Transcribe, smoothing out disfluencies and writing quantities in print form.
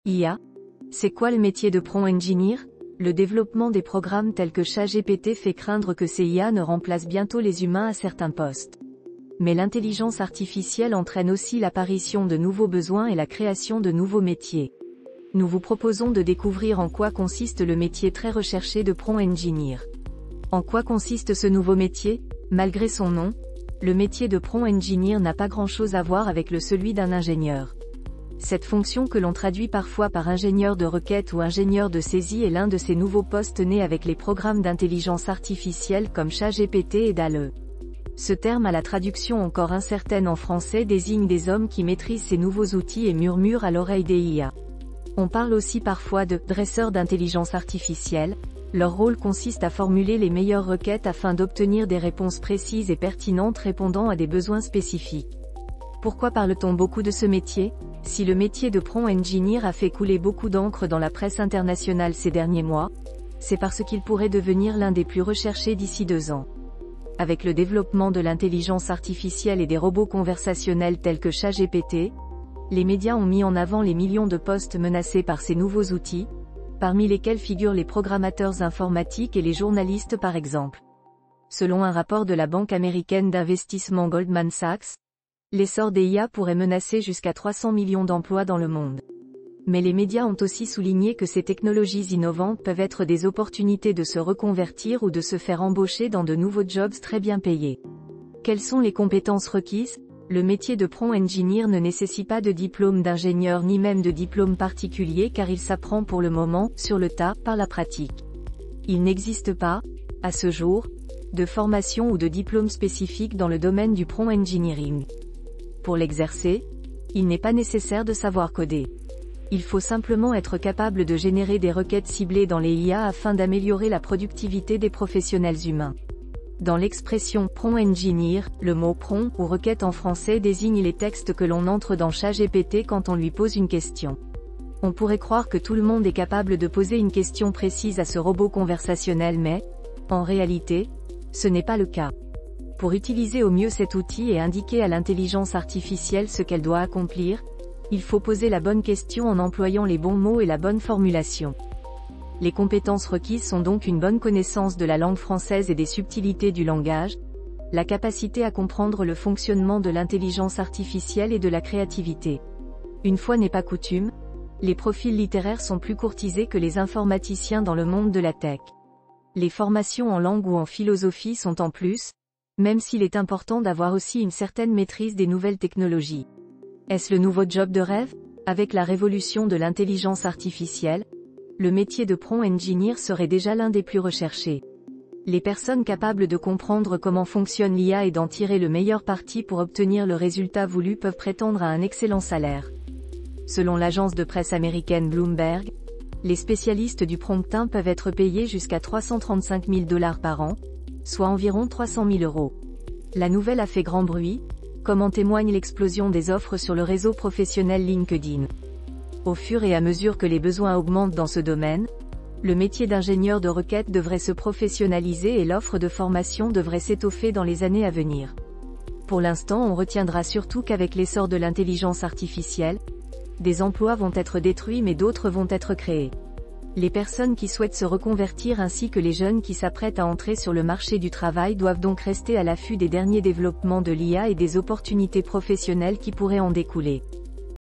IA. C'est quoi le métier de prompt engineer? Le développement des programmes tels que ChatGPT fait craindre que ces IA ne remplacent bientôt les humains à certains postes. Mais l'intelligence artificielle entraîne aussi l'apparition de nouveaux besoins et la création de nouveaux métiers. Nous vous proposons de découvrir en quoi consiste le métier très recherché de prompt engineer. En quoi consiste ce nouveau métier? Malgré son nom, le métier de prompt engineer n'a pas grand-chose à voir avec celui d'un ingénieur. Cette fonction que l'on traduit parfois par ingénieur de requête ou ingénieur de saisie est l'un de ces nouveaux postes nés avec les programmes d'intelligence artificielle comme ChatGPT et DALL-E. Ce terme à la traduction encore incertaine en français désigne des hommes qui maîtrisent ces nouveaux outils et murmurent à l'oreille des IA. On parle aussi parfois de dresseurs d'intelligence artificielle. Leur rôle consiste à formuler les meilleures requêtes afin d'obtenir des réponses précises et pertinentes répondant à des besoins spécifiques. Pourquoi parle-t-on beaucoup de ce métier? Si le métier de prompt engineer a fait couler beaucoup d'encre dans la presse internationale ces derniers mois, c'est parce qu'il pourrait devenir l'un des plus recherchés d'ici 2 ans. Avec le développement de l'intelligence artificielle et des robots conversationnels tels que ChatGPT, les médias ont mis en avant les millions de postes menacés par ces nouveaux outils, parmi lesquels figurent les programmateurs informatiques et les journalistes par exemple. Selon un rapport de la banque américaine d'investissement Goldman Sachs, l'essor des IA pourrait menacer jusqu'à 300 millions d'emplois dans le monde. Mais les médias ont aussi souligné que ces technologies innovantes peuvent être des opportunités de se reconvertir ou de se faire embaucher dans de nouveaux jobs très bien payés. Quelles sont les compétences requises? Le métier de prompt engineer ne nécessite pas de diplôme d'ingénieur ni même de diplôme particulier car il s'apprend pour le moment, sur le tas, par la pratique. Il n'existe pas, à ce jour, de formation ou de diplôme spécifique dans le domaine du prompt engineering. Pour l'exercer, il n'est pas nécessaire de savoir coder. Il faut simplement être capable de générer des requêtes ciblées dans les IA afin d'améliorer la productivité des professionnels humains. Dans l'expression « prompt engineer », le mot « prompt » ou « requête » en français désigne les textes que l'on entre dans ChatGPT quand on lui pose une question. On pourrait croire que tout le monde est capable de poser une question précise à ce robot conversationnel mais, en réalité, ce n'est pas le cas. Pour utiliser au mieux cet outil et indiquer à l'intelligence artificielle ce qu'elle doit accomplir, il faut poser la bonne question en employant les bons mots et la bonne formulation. Les compétences requises sont donc une bonne connaissance de la langue française et des subtilités du langage, la capacité à comprendre le fonctionnement de l'intelligence artificielle et de la créativité. Une fois n'est pas coutume, les profils littéraires sont plus courtisés que les informaticiens dans le monde de la tech. Les formations en langue ou en philosophie sont en plus, même s'il est important d'avoir aussi une certaine maîtrise des nouvelles technologies. Est-ce le nouveau job de rêve? Avec la révolution de l'intelligence artificielle, le métier de prompt engineer serait déjà l'un des plus recherchés. Les personnes capables de comprendre comment fonctionne l'IA et d'en tirer le meilleur parti pour obtenir le résultat voulu peuvent prétendre à un excellent salaire. Selon l'agence de presse américaine Bloomberg, les spécialistes du prompting peuvent être payés jusqu'à 335 000 $ par an, soit environ 300 000 €. La nouvelle a fait grand bruit, comme en témoigne l'explosion des offres sur le réseau professionnel LinkedIn. Au fur et à mesure que les besoins augmentent dans ce domaine, le métier d'ingénieur de requête devrait se professionnaliser et l'offre de formation devrait s'étoffer dans les années à venir. Pour l'instant, on retiendra surtout qu'avec l'essor de l'intelligence artificielle, des emplois vont être détruits mais d'autres vont être créés. Les personnes qui souhaitent se reconvertir ainsi que les jeunes qui s'apprêtent à entrer sur le marché du travail doivent donc rester à l'affût des derniers développements de l'IA et des opportunités professionnelles qui pourraient en découler.